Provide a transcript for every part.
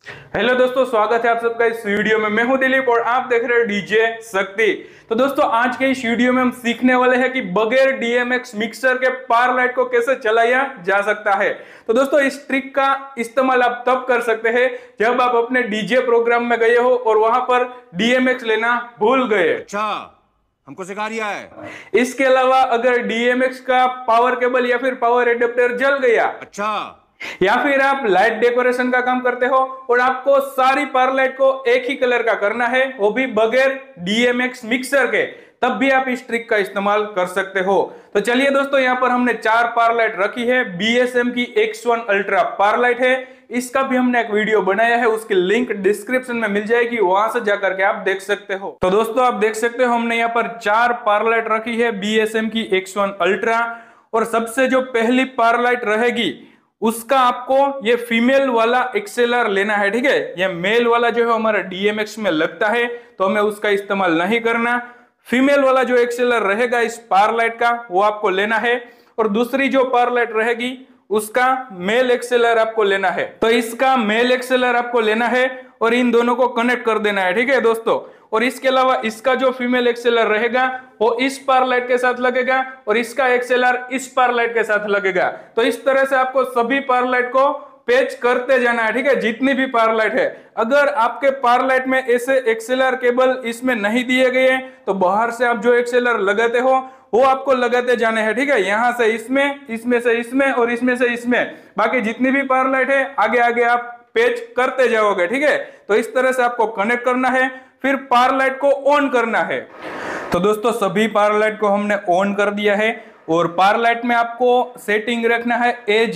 Hello दोस्तों, स्वागत है आप सबका इस वीडियो में। मैं हूं दिलीप और आप देख रहे हैं डीजे शक्ति। तो दोस्तों, आज के इस वीडियो में हम सीखने वाले हैं कि बगैर डीएमएक्स मिक्सर के पावर लाइट को कैसे चलाया जा सकता है। तो दोस्तों, इस ट्रिक का इस्तेमाल आप तब कर सकते हैं जब आप अपने डीजे प्रोग्राम में गए हो और वहां पर डीएमएक्स लेना भूल गए। अच्छा, हमको सिखा रिया है। इसके अलावा अगर डीएमएक्स का पावर केबल या फिर पावर एडेप्टर जल गया, अच्छा, या फिर आप लाइट डेकोरेशन का काम करते हो और आपको सारी पावर लाइट को एक ही कलर का करना है, वो भी बगैर डीएमएक्स मिक्सर के, तब भी आप इस ट्रिक का इस्तेमाल कर सकते हो। तो चलिए दोस्तों, यहां पर हमने 4 पावर लाइट रखी है। बीएसएम की X1 अल्ट्रा पावर लाइट है। इसका भी हमने एक वीडियो बनाया है, उसकी लिंक डिस्क्रिप्शन में मिल जाएगी, वहां से जाकर के आप देख सकते हो। तो दोस्तों, आप देख सकते हो हमने यहाँ पर 4 पावर लाइट रखी है बीएसएम की X1 अल्ट्रा। और सबसे जो पहली पावर लाइट रहेगी उसका आपको ये फीमेल वाला एक्सेलर लेना है, ठीक है। ये मेल वाला जो है हमारा डीएमएक्स में लगता है, तो हमें उसका इस्तेमाल नहीं करना। फीमेल वाला जो एक्सेलर रहेगा इस पावर लाइट का, वो आपको लेना है। और दूसरी जो पावर लाइट रहेगी उसका मेल एक्सेलर आपको लेना है। तो इसका मेल एक्सेलर आपको लेना है और इन दोनों को कनेक्ट कर देना है, ठीक है दोस्तों। और इसके अलावा इसका जो फीमेल एक्सेलर रहेगा वो इस पावर लाइट के साथ लगेगा और इसका एक्सेलर इस पावर लाइट के साथ लगेगा। तो इस तरह से आपको सभी पावर लाइट को पेच करते जाना है, ठीक है, जितनी भी पावर लाइट है। अगर आपके पावर लाइट में ऐसे एक्सेलर केबल इसमें नहीं दिए गए हैं तो बाहर से आप जो एक्सेलर लगाते हो वो आपको लगाते जाने हैं, ठीक है। यहां से इसमें, इसमें से इसमें और इसमें से इसमें, बाकी जितनी भी पावर लाइट है आगे आगे आप पेच करते जाओगे, ठीक है। तो इस तरह से आपको कनेक्ट करना है, फिर पावर लाइट को ऑन करना है। तो दोस्तों, सभी पावर लाइट को हमने ऑन कर दिया है और पावर लाइट में आपको सेटिंग रखना है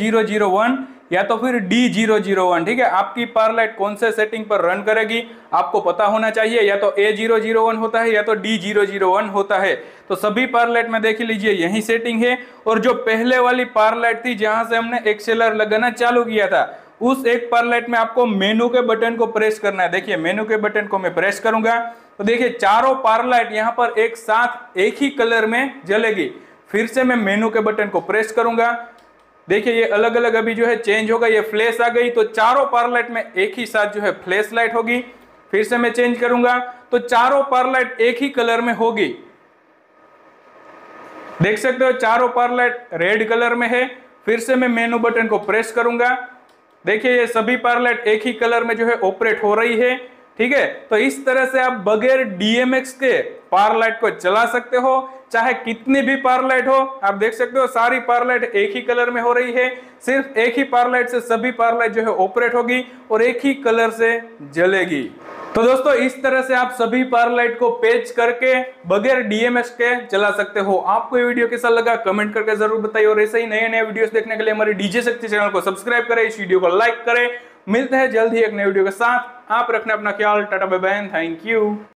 A001 या तो फिर D001, ठीक है। आपकी पावर लाइट कौन से सेटिंग पर रन करेगी आपको पता होना चाहिए, या तो A001 होता है या तो D001 होता है। तो सभी पावर लाइट में देख लीजिए यही सेटिंग है। और जो पहले वाली पावर लाइट थी जहां से हमने एक्सेलर लगाना चालू किया था, उस एक पावर लाइट में आपको मेनू के बटन को प्रेस करना है। देखिए, मेनू के बटन को मैं प्रेस करूंगा तो देखिए चारों पावर लाइट यहां पर एक साथ एक ही कलर में जलेगी। फिर से मैं मेनू के बटन को प्रेस करूंगा, देखिए ये अलग अलग अभी जो है चेंज होगा, ये फ्लैश आ गई, तो चारों पावर लाइट में एक ही साथ जो है फ्लैश लाइट होगी। फिर से मैं चेंज करूंगा तो चारों पावर लाइट एक ही कलर में होगी। देख सकते हो चारों पावर लाइट रेड कलर में है। फिर से मैं मेनू बटन को प्रेस करूंगा, देखिए ये सभी पावर लाइट एक ही कलर में जो है ऑपरेट हो रही है, ठीक है। तो इस तरह से आप बगैर डीएमएक्स के पावर लाइट को चला सकते हो, चाहे कितनी भी पावर लाइट हो। आप देख सकते हो सारी पावर लाइट एक ही कलर में हो रही है, सिर्फ एक ही पावर लाइट से सभी पावर लाइट जो है ऑपरेट होगी और एक ही कलर से जलेगी। तो दोस्तों, इस तरह से आप सभी पावर लाइट को पेच करके बगैर डीएमएक्स के चला सकते हो। आपको ये वीडियो कैसा लगा कमेंट करके जरूर बताइए और ऐसे ही नए नए वीडियोस देखने के लिए हमारे डीजे शक्ति चैनल को सब्सक्राइब करें, इस वीडियो को लाइक करें। मिलते हैं जल्द ही एक नए वीडियो के साथ। आप रखना अपना ख्याल। Tata bye bye, thank you.